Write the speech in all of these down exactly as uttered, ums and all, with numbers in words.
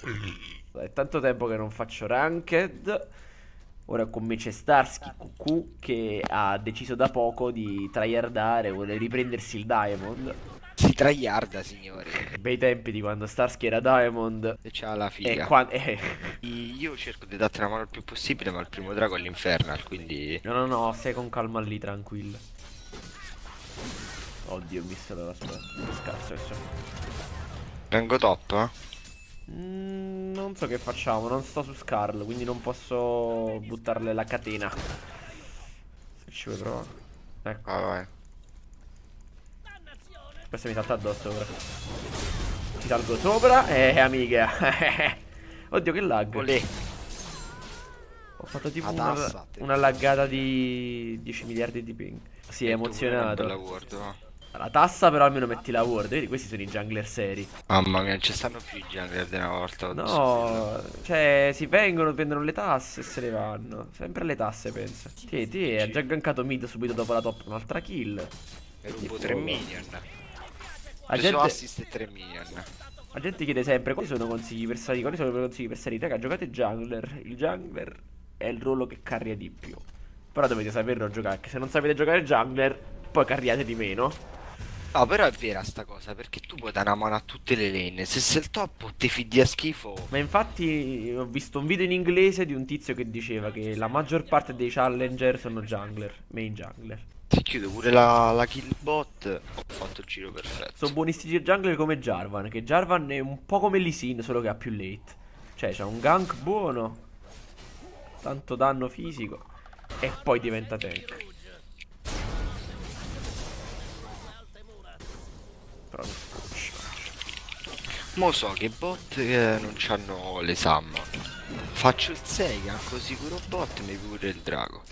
È tanto tempo che non faccio ranked. Ora con me c'è Starsky Cucù che ha deciso da poco di tryhardare, vuole riprendersi il Diamond. Si tryharda, signori. Bei tempi di quando Starsky era Diamond. E c'ha la E figa. qua... eh. Io cerco di darti una mano il più possibile, ma il primo drago è l'Infernal, quindi... No, no, no, stai con calma lì, tranquillo. Oddio, ho visto la aspetta. Che scazzo adesso. Vengo top, eh? Mm, non so che facciamo, non sto su Scarl, quindi non posso buttarle la catena. Se ci vuoi provare. Ecco. Vai, vai. Questo mi salta addosso ora. Ci salgo sopra. Eh, amica. Oddio, che lag. Olè. Ho fatto tipo La una, tassa, te. una laggata di dieci miliardi di ping. Si è E tu pure una bella emozionato. ward, no? La tassa però almeno metti la word. Vedi, questi sono i jungler seri. Mamma mia, non ci stanno più i jungler di una volta. No, cioè si vengono, prendono le tasse e se ne vanno. Sempre le tasse, pensa. Ti, ti, ha già gankato mid subito dopo la top. Un'altra kill. E rubo tre minion. La Preso gente, assist e tre minion. la gente chiede sempre quali sono consigli per salire. Quali sono i consigli per salire? Raga, giocate jungler. Il jungler è il ruolo che carria di più. Però dovete saperlo giocare. Che se non sapete giocare jungler, poi carriate di meno. No, però è vera sta cosa, perché tu puoi dare una mano a tutte le lane. Se sei il top ti fidi a schifo. Ma infatti ho visto un video in inglese di un tizio che diceva che la maggior parte dei challenger sono jungler, main jungler. Ti chiudo pure la, la kill bot. Ho fatto il giro perfetto. Sono buonistici jungler come Jarvan, che Jarvan è un po' come Lee Sin, solo che ha più late. Cioè c'ha un gank buono, tanto danno fisico, e poi diventa tank. Però mi scoccia. Mo so che bot eh, non c'hanno le Sam. Faccio il sei, anche sicuro bot mi pure il drago.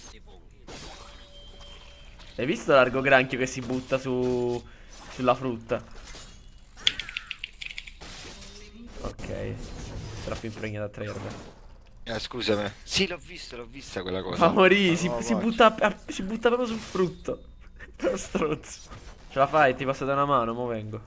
Hai visto l'argo granchio che si butta su sulla frutta? Ok. Troppo impregnato a trailer. Eh, scusami. Sì, l'ho visto, l'ho vista quella cosa. Fa morire, si, No, si faccio. butta, a- si butta proprio sul frutto. Però stronzo. Ce la fai? Ti posso dare una mano? Mo' vengo.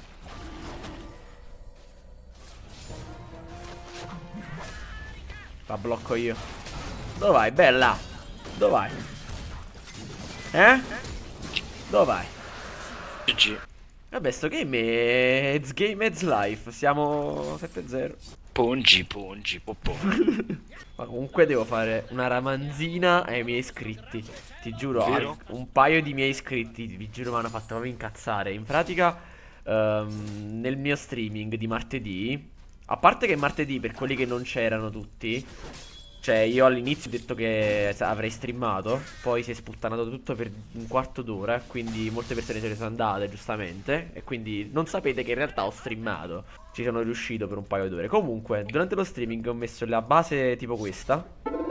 La blocco io. Dove vai? Bella. Dove vai? Eh? Dove vai? G G. Vabbè, sto game è It's Game, It's Life. Siamo sette a zero. Pongi, pongi, popò. Ma comunque devo fare una ramanzina ai miei iscritti. Ti giuro, Vero? al- un paio di miei iscritti, vi giuro, mi hanno fatto proprio incazzare. In pratica, ehm, nel mio streaming di martedì, a parte che martedì, per quelli che non c'erano tutti, cioè io all'inizio ho detto che sa- avrei streamato, poi si è sputtanato tutto per un quarto d'ora, quindi molte persone se ne sono andate, giustamente, e quindi non sapete che in realtà ho streamato. Ci sono riuscito per un paio d'ore. Comunque, durante lo streaming ho messo la base tipo questa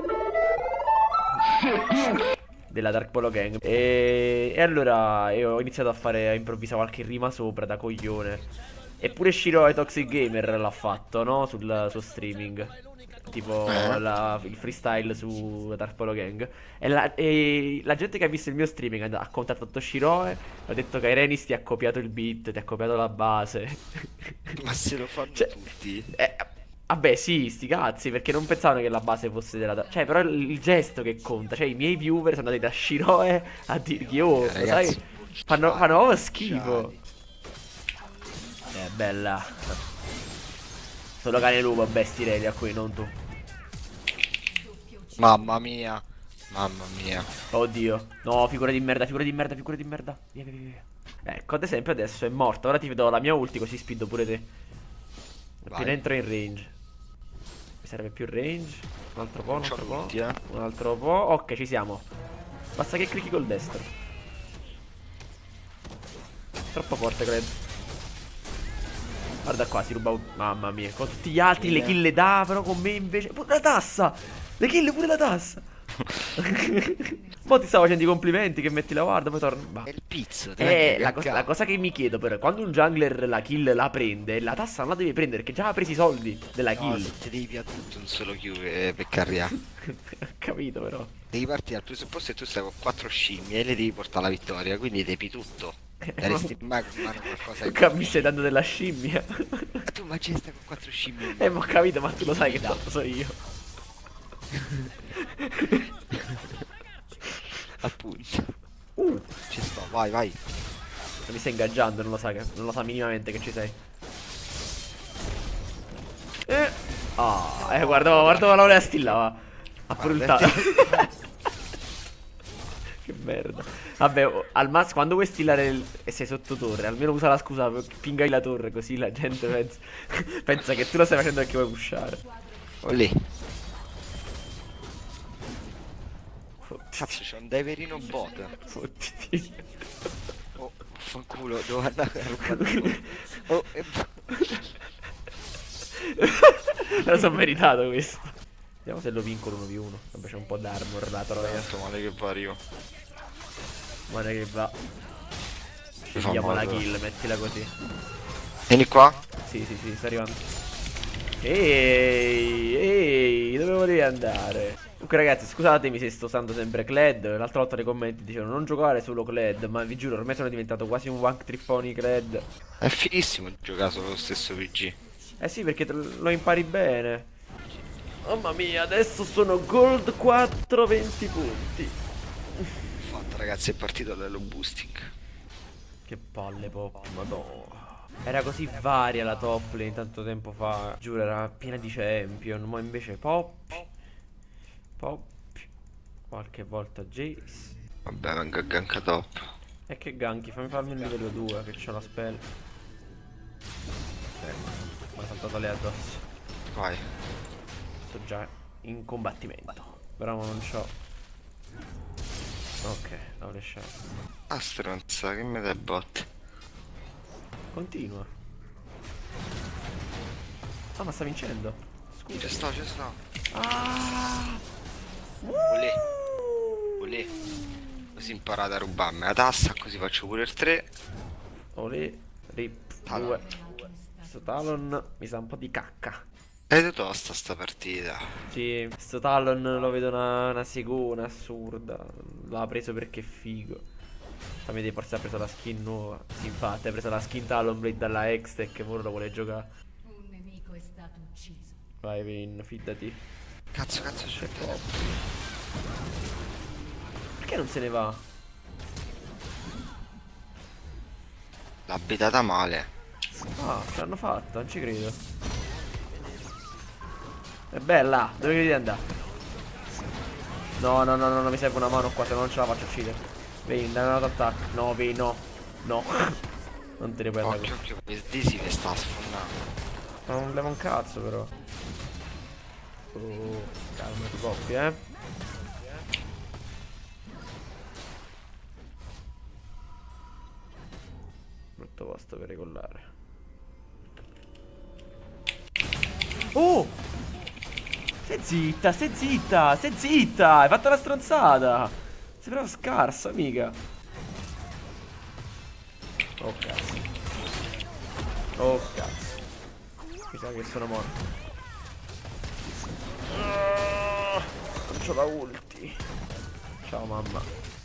della Dark Polo Gang. E, e allora e ho iniziato a fare a improvvisare qualche rima sopra da coglione. Eppure Shiro e Toxic Gamer l'ha fatto, no? Sul suo streaming. Tipo Eh? la- il freestyle su Dark Polo Gang. E la, e la gente che ha visto il mio streaming ha contattato Shiroe. Ha detto che Irenis ti ha copiato il beat, ti ha copiato la base. Ma se lo fanno Cioè, tutti? eh, vabbè, sì, sti cazzi, perché non pensavano che la base fosse della... Cioè, però il, il gesto che conta. Cioè, i miei viewer sono andati da Shiroe a dirgli, oh, Eh, ragazzi, sai, fanno, fanno proprio schifo. Eh, bella. Solo cane lupo, bestirelli a cui, non tu. Mamma mia. Mamma mia. Oddio. No, figura di merda, figura di merda, figura di merda. Via, via, via. Ecco, ad esempio adesso è morta. Ora ti do la mia ulti così spingo pure te. Appena Vai. entro in range. Mi serve più range. Un altro po', un Non c'ho altro po'. l'ulti, eh. Un altro po'. Ok, ci siamo. Basta che clicchi col destro. Troppo forte, credo. Guarda qua, si ruba un... Mamma mia, con tutti gli altri le kill le dà, però con me invece... Pure la tassa! Le kill pure la tassa! Mo' ti stavo facendo i complimenti che metti la guarda, poi torna... Bah. È il pizzo, Eh, dai, la, cosa, la cosa che mi chiedo però è quando un jungler la kill la prende, la tassa non la devi prendere, perché già ha preso i soldi della No, kill. se ti devi piazzare tutto un solo Q eh, per carriare. Ho capito però. Devi partire dal presupposto che tu stai con quattro scimmie e le devi portare alla vittoria, quindi devi tutto. Daresti mai con mano qualcosa che... Luca, mi stai dando della scimmia. Ma tu immagina stai con quattro scimmie. Eh, ma ho capito, ma tu lo sai che tanto so io. Appunto. Uh, Ci sto, vai, vai. mi stai ingaggiando, non lo sa, che, non lo sa minimamente che ci sei. Eh. Ah, eh, guarda, guarda la voleva stillava. Ha pure ultato. Che merda. Vabbè, oh, al massimo quando vuoi stillare il... e sei sotto torre, almeno usa la scusa per pingai la torre, così la gente pensa, pensa che tu lo stai facendo perché vuoi pushare. Olè. Fottiti. Cazzo, c'è un Deverino bot. Fottiti. Oh, fanculo, devo andare a rubare. Oh, e... Me lo sono meritato questo. Vediamo se lo vinco l'uno vu uno. Vabbè, c'è un po' d'armor la troia. Tanto male che va io. Guarda che va. Mi fa Vediamo la male. kill, mettila così. Vieni qua. Sì, sì, sì, sta arrivando. Ehi, ehi, dove volevi andare? Comunque ragazzi, scusatemi se sto usando sempre Kled. L'altra volta nei commenti dicevano non giocare solo Kled, ma vi giuro ormai sono diventato quasi un one tripponi Kled. È finissimo giocare solo lo stesso P G. Eh sì, perché te lo impari bene. Mamma mia, adesso sono gold quattro, venti punti. Fatta ragazzi, è partito l'elo boosting. Che palle pop, madonna. Era così varia la top lane tanto tempo fa. Giuro, era piena di champion. Ma invece pop, pop, qualche volta Jace. Vabbè, venga ganka top. E che ganchi, fammi farmi un livello due che c'ho la spell. Ecco, mi ha saltato lei addosso. Vai. Sto già in combattimento. Però non c'ho. Ok, ho lasciato. Ah stronza, che me dai bot. Continua. Ah, ma sta vincendo. Scusa. Ci sto, ci sto. Ah! Olè. Olè. Così imparate a rubarmi la tassa, così faccio pure il tre. Olè, rip, Talon. due. Sto Talon mi sa un po' di cacca. È tosta sta partita. Sì, sto Talon lo vedo una, una segona assurda. L'ha preso perché è figo. Fammi vedere, forse ha preso la skin nuova. Sì, infatti, ha preso la skin Talonblade dalla Hextech e ora lo vuole giocare. Un nemico è stato ucciso. Vai, Vayne, fidati. Cazzo, cazzo c'è. Perché non se ne va? L'ha bedata male. Ah, ce l'hanno fatta, non ci credo. È bella, dove devi andare? No, no, no, no, no, mi serve una mano qua, se no non ce la faccio uccidere. Vayne, dai un auto attack. No, Vayne, no. No. Non te ne puoi andare. Occhio, occhio, che Daisy che sta sfondando. Ma non leva un cazzo però. Oh, calma, ti coppi, eh. Brutto posto per regolare. Oh! Stai zitta, stai zitta, stai zitta! Hai fatto la stronzata! Sei proprio scarsa, amica. Oh cazzo. Oh cazzo. Mi sa che sono morto. Ah, non c'ho la ulti. Ciao mamma.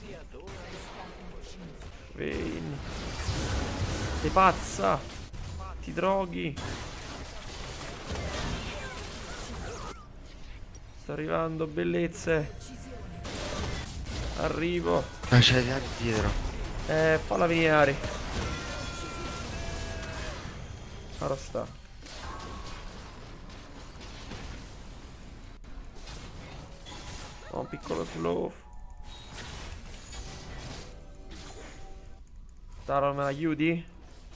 Vayne. Sei pazza? Ti droghi? Sto arrivando, bellezze. Arrivo. Ma c'è di dietro. Eh, falla venire Ari. Ora sta. Ho un piccolo slow. Taro, me la aiuti?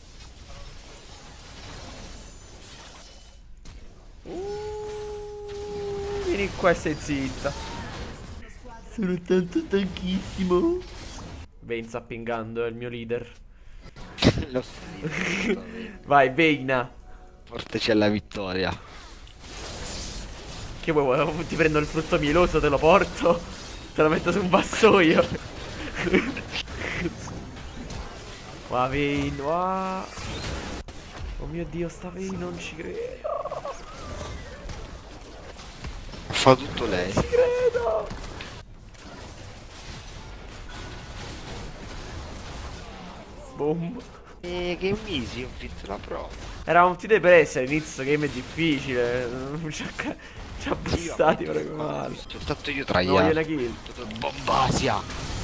Uh, vieni qua e stai zitta. Sono tanto stanchissimo. Vayne sta pingando, è il mio leader. Lo sto. Vai, Vayne. Forte c'è la vittoria. Che vuoi? Ti prendo il frutto mieloso, te lo porto. Te lo metto su un vassoio. Va Vayne, va. Oh mio Dio, sta Vayne, non ci credo. Fa tutto lei. Non ci credo. Boom. E che misi, ho vinto la prova. Eravamo tutti depressi all'inizio, game è difficile. Ci ha, ca- ci ha Sì, bustati vabbè, proprio male. soltanto io tra gli Non voglio una altri. kill. Bombasia.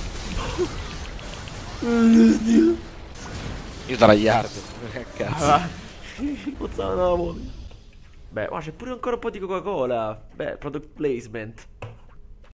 Io tra gli altri. Che cazzo. Ah, puzzavano la voglia. Beh, ma c'è pure ancora un po' di Coca-Cola. Beh, product placement.